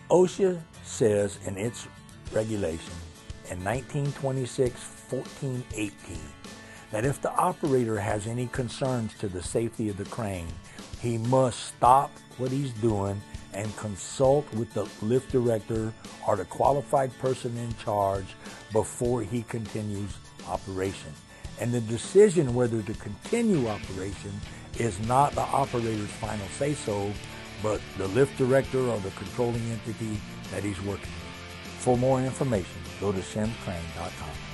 OSHA says in its regulation in 1926-14-18 that if the operator has any concerns to the safety of the crane, he must stop what he's doing and consult with the lift director or the qualified person in charge before he continues operation. And the decision whether to continue operation is not the operator's final say-so, but the lift director or the controlling entity that he's working with. For more information, go to simscrane.com.